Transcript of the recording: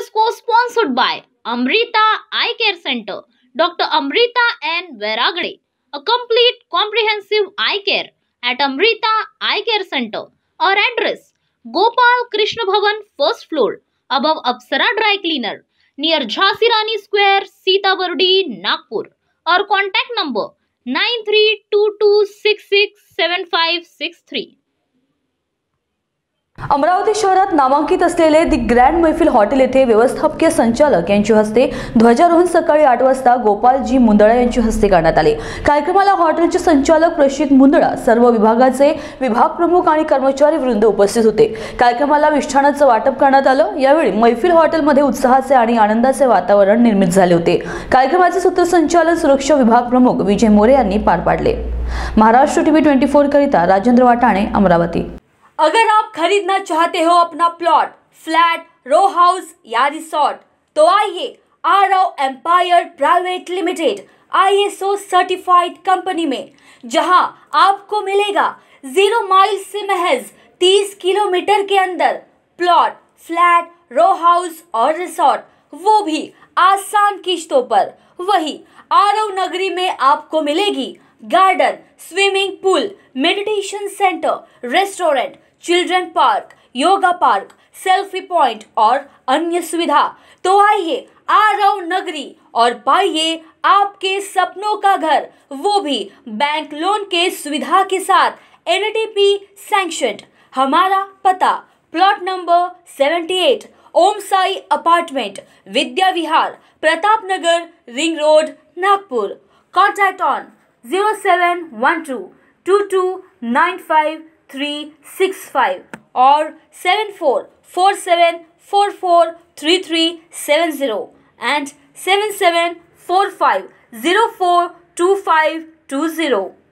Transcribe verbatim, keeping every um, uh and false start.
is co-sponsored by Amrita Eye Care Center, Doctor Amrita N. Veragade, a complete comprehensive eye care at Amrita Eye Care Center. Our address: Gopal Krishna Bhavan, first floor, above Apsara Dry Cleaner, near Jhansi Rani Square, Sitabardi, Nagpur. Our contact number nine three two two six six seven five six three. Amravati शहरात नामांकित असलेले दी grand मैफिल hotel येथे व्यवस्थापकीय संचालक यांच्या हस्ते ध्वजारोहण सकाळी आठ वाजता गोपालजी मुंदळा यांच्या हस्ते करण्यात आले। कार्यक्रमाला हॉटेलचे संचालक प्रशित मुंदळा, सर्व विभागाचे विभाग प्रमुख आणि कर्मचारी वृंद उपस्थित होते। कार्यक्रमाला मिष्ठानाचं वाटप करण्यात आलं। यावेळी मैफिल हॉटेलमध्ये उत्साहाचे आणि आनंदाचे वातावरण निर्मित झाले होते। कार्यक्रमाचे सूत्रसंचालन सुरक्षा विभाग प्रमुख विजय मोरे यांनी पार पाडले। महाराष्ट्र टीव्ही चोवीस करिता राजेंद्र वाटाणे, अमरावती। अगर आप खरीदना चाहते हो अपना प्लॉट, फ्लैट, रो हाउस या रिसोर्ट, तो आइए Aarav empire private limited I S O certified company में, जहां आपको मिलेगा जीरो माइल से महज तीस किलोमीटर के अंदर प्लॉट, फ्लैट, रो हाउस और रिसोर्ट, वो भी आसान किश्तों पर। वही आरव नगरी में आपको मिलेगी garden, swimming pool, meditation centre, restaurant, children park, yoga park, selfie point और अन्य सुविधा। तो आइए आरव नगरी और पाइए आपके सपनों का घर, वो भी बैंक लोन के सुविधा के साथ एन टी पी सैंक्शनड। हमारा पता प्लॉट नंबर अठहत्तर, Om Sai apartment, Vidya Vihar, Pratap Nagar, ring road, Nagpur. Contact on zero seven one two two two nine five three six five और seven four four seven four four three three seven zero and seven seven four five zero four two five two zero.